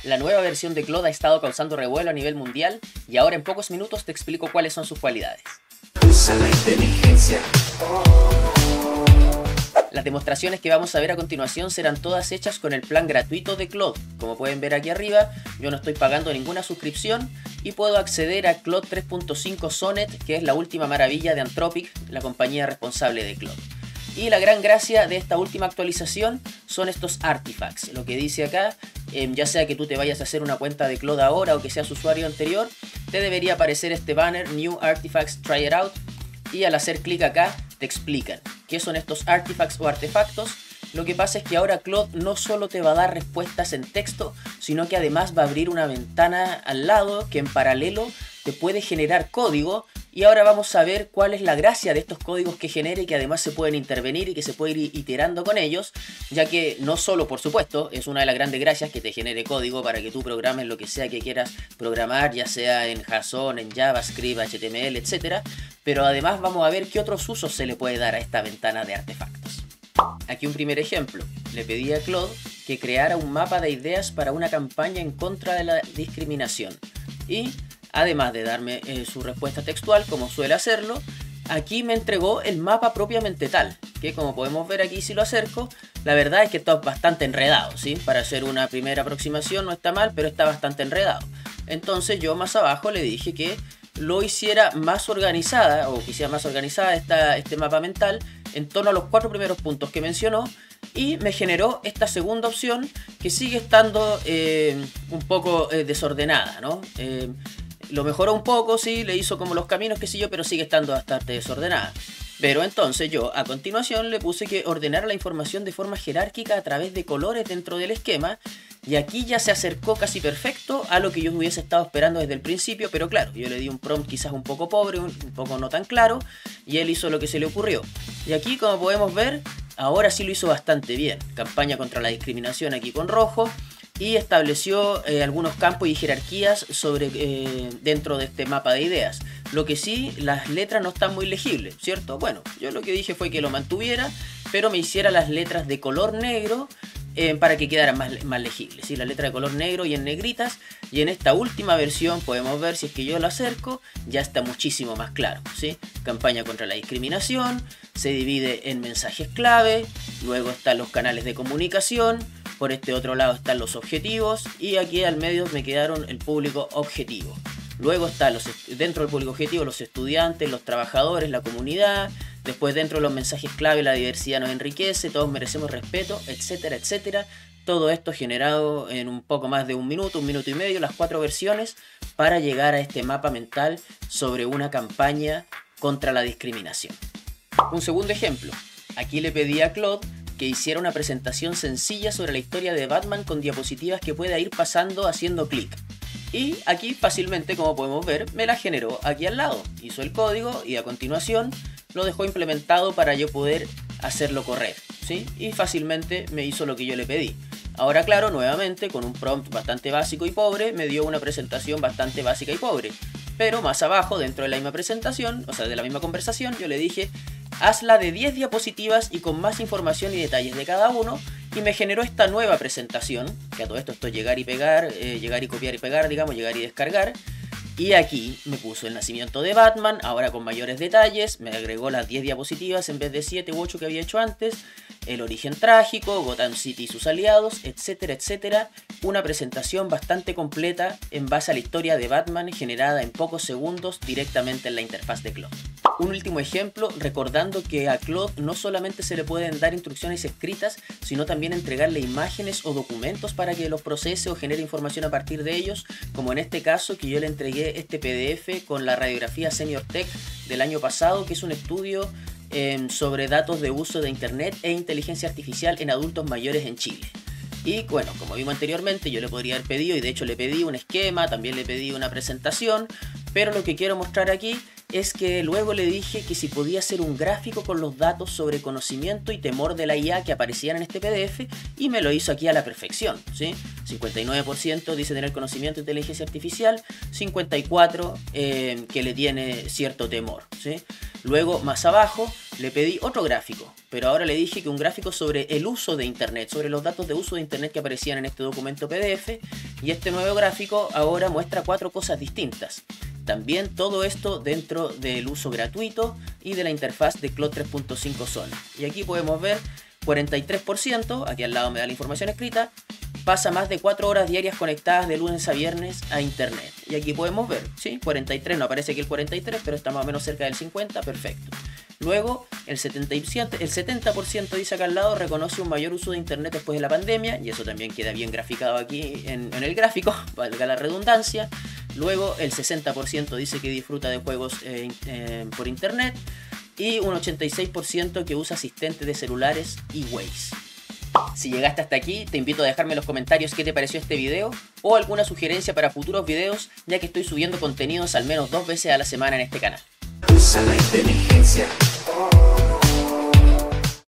La nueva versión de Claude ha estado causando revuelo a nivel mundial y ahora en pocos minutos te explico cuáles son sus cualidades. Usa la inteligencia. Las demostraciones que vamos a ver a continuación serán todas hechas con el plan gratuito de Claude. Como pueden ver aquí arriba, yo no estoy pagando ninguna suscripción y puedo acceder a Claude 3.5 Sonnet, que es la última maravilla de Anthropic, la compañía responsable de Claude. Y la gran gracia de esta última actualización son estos artifacts. Lo que dice acá, ya sea que tú te vayas a hacer una cuenta de Claude ahora o que seas usuario anterior, te debería aparecer este banner New Artifacts Try It Out, y al hacer clic acá te explican qué son estos artifacts o artefactos. Lo que pasa es que ahora Claude no solo te va a dar respuestas en texto, sino que además va a abrir una ventana al lado que en paralelo te puede generar código. Y ahora vamos a ver cuál es la gracia de estos códigos que genera y que además se pueden intervenir y que se puede ir iterando con ellos, ya que no solo, por supuesto, es una de las grandes gracias que te genere código para que tú programes lo que sea que quieras programar, ya sea en JSON, en JavaScript, HTML, etc. Pero además vamos a ver qué otros usos se le puede dar a esta ventana de artefactos. Aquí un primer ejemplo. Le pedí a Claude que creara un mapa de ideas para una campaña en contra de la discriminación. Y además de darme su respuesta textual, como suele hacerlo, aquí me entregó el mapa propiamente tal, que como podemos ver aquí si lo acerco, la verdad es que está bastante enredado, ¿sí? Para hacer una primera aproximación no está mal, pero está bastante enredado. Entonces yo más abajo le dije que lo hiciera más organizada, o que hiciera más organizada este mapa mental, en torno a los 4 primeros puntos que mencionó, y me generó esta segunda opción que sigue estando un poco desordenada, ¿no? Lo mejoró un poco, sí, le hizo como los caminos, qué sé yo, pero sigue estando bastante desordenada. Pero entonces yo a continuación le puse que ordenara la información de forma jerárquica a través de colores dentro del esquema. Y aquí ya se acercó casi perfecto a lo que yo hubiese estado esperando desde el principio. Pero claro, yo le di un prompt quizás un poco pobre, un poco no tan claro, y él hizo lo que se le ocurrió. Y aquí, como podemos ver, ahora sí lo hizo bastante bien. Campaña contra la discriminación aquí con rojo. Y estableció algunos campos y jerarquías dentro de este mapa de ideas. Lo que sí, las letras no están muy legibles, ¿cierto? Bueno, yo lo que dije fue que lo mantuviera, pero me hiciera las letras de color negro para que quedaran más legibles, ¿sí? La letra de color negro y en negritas. Y en esta última versión podemos ver, si es que yo lo acerco, ya está muchísimo más claro, ¿sí? Campaña contra la discriminación, se divide en mensajes clave, luego están los canales de comunicación. Por este otro lado están los objetivos y aquí al medio me quedaron el público objetivo. Luego están dentro del público objetivo los estudiantes, los trabajadores, la comunidad. Después dentro de los mensajes clave, la diversidad nos enriquece, todos merecemos respeto, etcétera, etcétera. Todo esto generado en un poco más de un minuto y medio, las 4 versiones, para llegar a este mapa mental sobre una campaña contra la discriminación. Un segundo ejemplo. Aquí le pedí a Claude que hiciera una presentación sencilla sobre la historia de Batman con diapositivas que pueda ir pasando haciendo clic. Y aquí fácilmente, como podemos ver, me la generó aquí al lado. Hizo el código y a continuación lo dejó implementado para yo poder hacerlo correr, ¿sí? Y fácilmente me hizo lo que yo le pedí. Ahora claro, nuevamente con un prompt bastante básico y pobre, me dio una presentación bastante básica y pobre. Pero más abajo, dentro de la misma presentación, o sea, de la misma conversación, yo le dije: hazla de 10 diapositivas y con más información y detalles de cada uno, y me generó esta nueva presentación, que a todo esto esto es llegar y pegar, llegar y copiar y pegar, digamos, llegar y descargar. Y aquí me puso el nacimiento de Batman, ahora con mayores detalles, me agregó las 10 diapositivas en vez de 7 u 8 que había hecho antes, el origen trágico, Gotham City y sus aliados, etcétera, etcétera. Una presentación bastante completa en base a la historia de Batman generada en pocos segundos directamente en la interfaz de Claude. Un último ejemplo, recordando que a Claude no solamente se le pueden dar instrucciones escritas, sino también entregarle imágenes o documentos para que los procese o genere información a partir de ellos, como en este caso que yo le entregué este PDF con la radiografía Senior Tech del año pasado, que es un estudio sobre datos de uso de Internet e inteligencia artificial en adultos mayores en Chile. Y bueno, como vimos anteriormente, yo le podría haber pedido, y de hecho le pedí un esquema, también le pedí una presentación, pero lo que quiero mostrar aquí es que luego le dije que si podía hacer un gráfico con los datos sobre conocimiento y temor de la IA que aparecían en este PDF, y me lo hizo aquí a la perfección, ¿sí? 59% dice tener conocimiento de inteligencia artificial, 54% que le tiene cierto temor, ¿sí? Luego, más abajo, le pedí otro gráfico, pero ahora le dije que un gráfico sobre el uso de Internet, sobre los datos de uso de Internet que aparecían en este documento PDF, y este nuevo gráfico ahora muestra 4 cosas distintas. También todo esto dentro del uso gratuito y de la interfaz de Claude 3.5 Sonnet. Y aquí podemos ver 43%, aquí al lado me da la información escrita, pasa más de 4 horas diarias conectadas de lunes a viernes a internet. Y aquí podemos ver, ¿sí? 43, no aparece aquí el 43, pero está más o menos cerca del 50, perfecto. Luego, el 70% dice acá al lado, reconoce un mayor uso de internet después de la pandemia, y eso también queda bien graficado aquí en el gráfico, valga la redundancia. Luego, el 60% dice que disfruta de juegos por internet, y un 86% que usa asistentes de celulares y Waze. Si llegaste hasta aquí, te invito a dejarme en los comentarios qué te pareció este video o alguna sugerencia para futuros videos, ya que estoy subiendo contenidos al menos 2 veces a la semana en este canal. Usa la inteligencia.